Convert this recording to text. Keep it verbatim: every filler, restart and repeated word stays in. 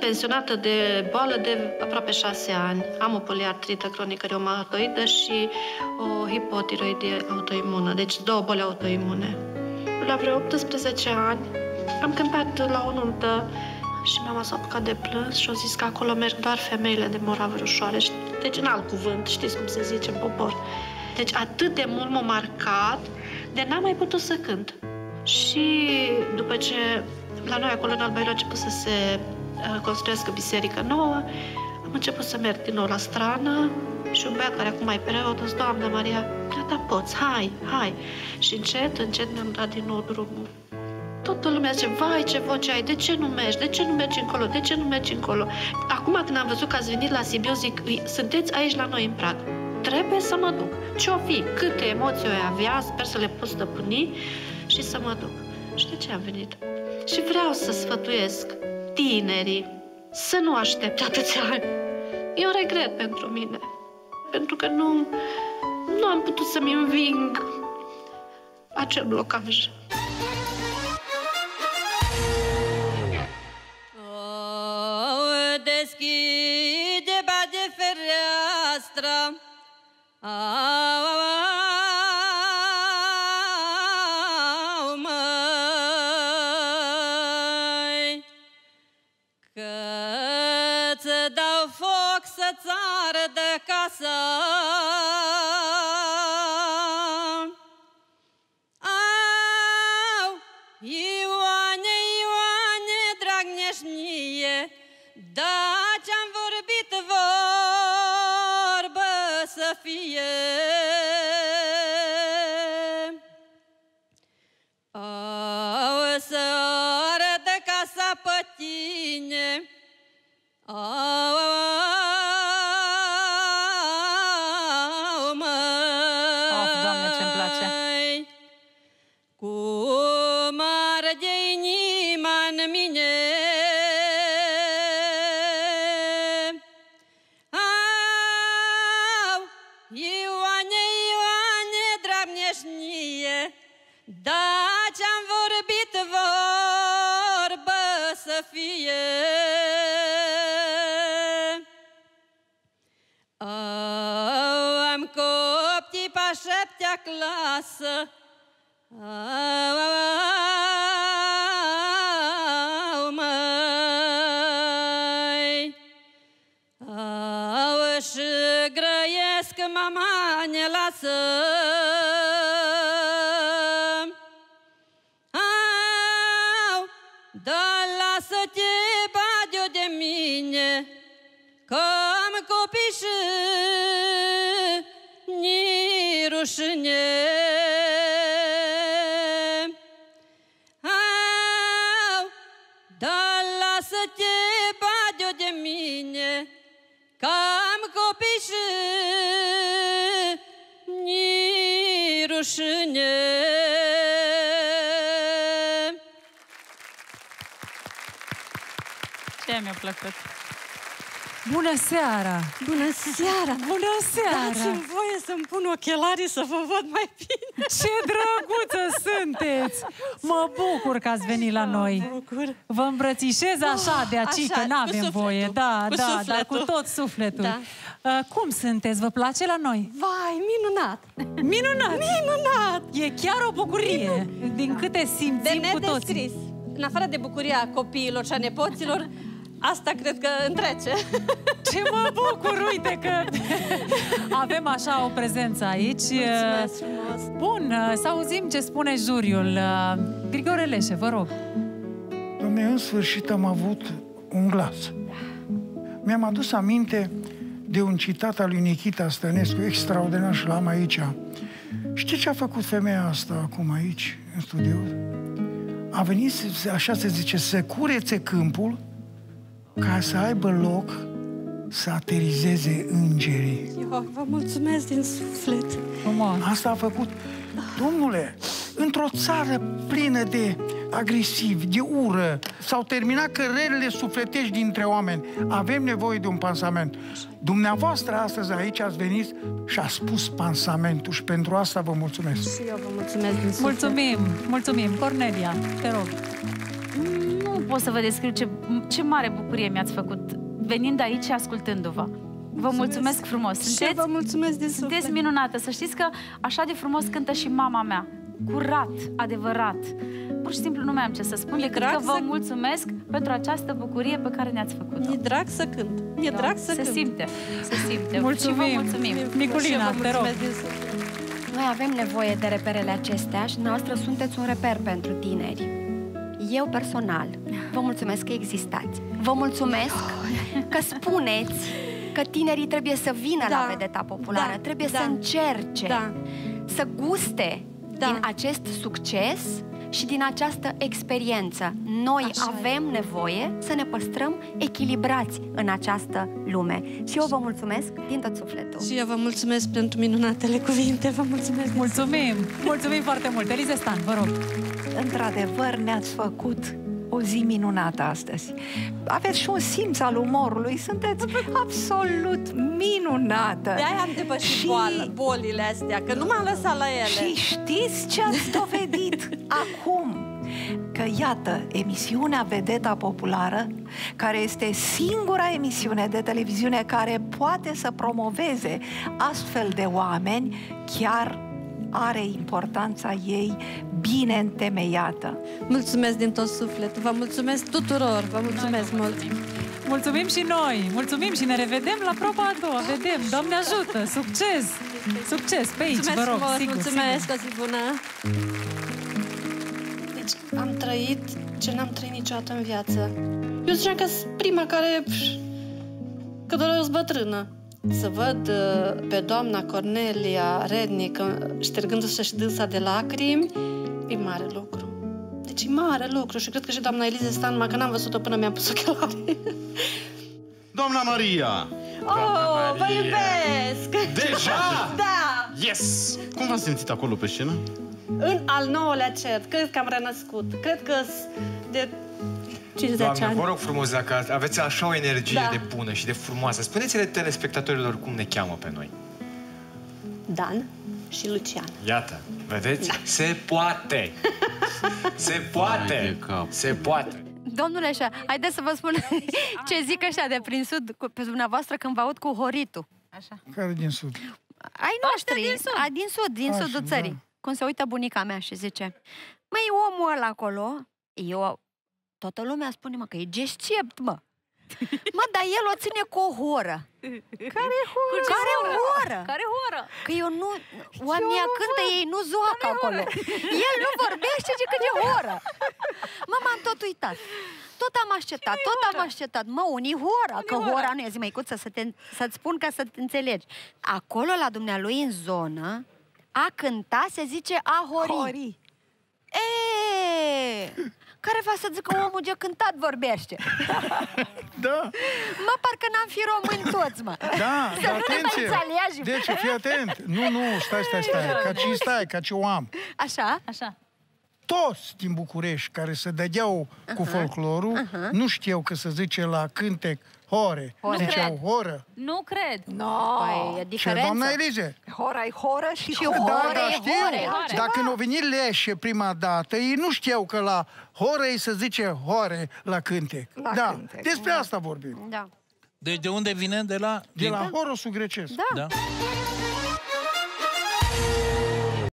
pensionată de boală de aproape șase ani. Am o poliartrită cronică reumatoidă și o hipotiroidie autoimună, deci două boli autoimune. La vreo optsprezece ani am cântat la o nuntă și mama s-a apucat de plâns și a zis că acolo merg doar femeile de moravuri ușoare. Deci în alt cuvânt, știți cum se zice în popor. Deci atât de mult m-a marcat, de n-am mai putut să cânt. Și după ce la noi acolo în Albaiul a început să se uh, construiască biserică nouă, am început să merg din nou la strană și un băiat care acum mai preot, îți, Doamna Maria, da, poți, hai, hai. Și încet, încet mi-am dat din nou drumul. Toată lumea zice, vai, ce voce ai, de ce nu mergi, de ce nu mergi încolo, de ce nu mergi încolo? Acum când am văzut că ați venit la Sibiu, zic, sunteți aici la noi în Prag. Trebuie să mă duc. Ce-o fi, câte emoții o avea, sper să le pot stăpâni și să mă duc. Și de ce am venit? Și vreau să sfătuiesc tinerii să nu aștepte atâția ani. E un regret pentru mine, pentru că nu, nu am putut să-mi înving acel blocaj. Deschide, bate fereastra, au, au, măi, că-ți dau foc să-ți ardă casa. Au, Ioane, Ioane, dragnești mie, da, ce-am vorbit vorbă să fie. Au, să arătă casa pe tine. Au, au, măi. Of, Doamne, ce-mi place. Cum arde inima în mine. Da, ce-am vorbit vorbă să fie. Au, am coptii pe-a șaptea clasă. Au, au, au, măi. Au, și grăiesc, mama ne lasă. Dar lasă-te, bade-o de mine, că am copii și ni rușine. Au, dar lasă-te, bade-o de mine, că am copii și ni rușine. Mi-a plăcut. Bună seara! Bună seara! Bună seara! Dați-mi voie să-mi pun ochelarii să vă văd mai bine. Ce drăguță sunteți! Mă bucur că ați venit la noi. Mă bucur. Vă îmbrățișez așa de aici, că n-avem voie. Da, cu da, sufletul. dar cu tot sufletul. Da. Uh, cum sunteți? Vă place la noi? Vai, minunat! Minunat! Minunat! E chiar o bucurie, Minun... din câte simțim de cu toții. nedescris. În afară de bucuria copiilor și a nepoților, asta cred că întrece. Ce mă bucur, uite că avem așa o prezență aici. Mulțumesc frumos. Bun, să auzim ce spune juriul. Grigore Leșe, vă rog. Doamne, în sfârșit am avut un glas. Mi-am adus aminte de un citat al lui Nichita Stănescu, extraordinar, și l-am aici. Știi ce a făcut femeia asta acum aici, în studio? A venit, așa se zice, să curețe câmpul ca să aibă loc să aterizeze îngerii. Eu vă mulțumesc din suflet. Asta a făcut. Domnule, într-o țară plină de agresivi, de ură, s-au terminat cărările sufletești dintre oameni. Avem nevoie de un pansament. Dumneavoastră astăzi aici ați venit și a spus pansamentul și pentru asta vă mulțumesc. Și eu vă mulțumesc din suflet. Mulțumim, mulțumim. Cornelia, te rog. Nu pot să vă descriu ce, ce mare bucurie mi-ați făcut venind aici și ascultându-vă. Vă mulțumesc frumos. Sunteți, vă mulțumesc de suflet. Sunteți minunată. Să știți că așa de frumos cântă și mama mea. Curat, adevărat. Pur și simplu nu mai am ce să spun decât că vă mulțumesc pentru această bucurie pe care ne-ați făcut-o. Mi-e drag să cânt. Mi-e drag să cânt. Se simte. Se simte. Mulțumim. Și vă mulțumim. Niculina, te rog. Noi avem nevoie de reperele acestea și dumneavoastră sunteți un reper pentru tineri. Eu personal vă mulțumesc că existați. Vă mulțumesc că spuneți că tinerii trebuie să vină da. la vedeta populară, da. trebuie da. să încerce, da. să guste da. din acest succes și din această experiență. Noi Așa avem e. nevoie să ne păstrăm echilibrați în această lume. Și eu vă mulțumesc din tot sufletul. Și eu vă mulțumesc pentru minunatele cuvinte. Vă mulțumesc. Mulțumim! Mulțumim foarte mult! Elize Stan, vă rog! Într-adevăr, ne-ați făcut o zi minunată astăzi. Aveți și un simț al umorului. Sunteți absolut minunată. De-aia am depășit și... bolile astea, că nu m-am lăsat la ele. Și știți ce ați dovedit acum? Că iată, emisiunea Vedeta Populară, care este singura emisiune de televiziune care poate să promoveze astfel de oameni, chiar are importanța ei bine întemeiată. Mulțumesc din tot sufletul, vă mulțumesc tuturor, vă mulțumesc mult. Mulțumim și noi, mulțumim și ne revedem la proba a doua, vedem, Doamne ajută, succes, succes pe aici, mulțumesc vă rog, frumos, sigur, mulțumesc, sigur. o zi bună. Deci am trăit ce n-am trăit niciodată în viață. Eu ziceam că sunt prima care, că doar eu sunt bătrână. Să văd uh, pe doamna Cornelia Rednic ștergându-se și dânsa de lacrimi, e mare lucru. Deci e mare lucru și cred că și doamna Elize Stan, numai că n-am văzut-o până mi-am pus ochelari. Doamna Maria! Oh, vă iubesc! Deja? Da! Yes! Cum v-ați simțit acolo pe scenă? În al nouălea cer, cred că am renăscut. Cred că de cincizeci Doamne, ani. vă rog frumos, dacă aveți așa o energie Da. de bună și de frumoasă, spuneți-le telespectatorilor cum ne cheamă pe noi. Dan și Lucian. Iată, vedeți? Da. Se poate! Se poate! Se poate! Domnule așa, haideți să vă spun ce zic ăștia de prin sud cu, pe dumneavoastră când vă aud cu horitul. Așa. Care din sud? Ai noștri, din sud. A, din sud, din Așa, sudul da. țării. Cum se uită bunica mea și zice, măi, omul ăla acolo, eu, toată lumea spune, mă, că e gescept, mă. Mă, dar el o ține cu o horă. Care horă? Care horă? Care horă? Că eu nu... Oamenii cântă, ei nu zoacă acolo. El nu vorbește, ci că e horă. Mă, m-am tot uitat. Tot am așteptat, tot am așteptat. Mă, unii hora, că hora nu e, zi, măicuță, să te, să-ți spun ca să te înțelegi. Acolo, la dumnealui, în zonă, a cânta se zice a hori. Hori. Eee, care va să zică omul ce cântat vorbește? Da. Mă, parcă n-am fi români toți, mă. Da, Să dar nu ne mai atenție. înțelegem. Deci, fii atent. Nu, nu, stai, stai, stai. Ca ce stai, ca ce o am. Așa? Așa. Toți din București care se dădeau uh-huh. cu folclorul, uh-huh. nu știau că se zice la cântec hore. Nu Ziceau cred. horă. Nu cred. No. Păi, e Ce, diferență. doamna Elize? Hora e horă și, Și horă. horă. Da, da, e știu. hore, hore. Dar când au venit leșe prima dată, ei nu știau că la horă ei se zice hore la cântec. La da, cântec. despre asta vorbim. Da. Deci de unde vine? De la... De la horosul grecesc. Da. Da?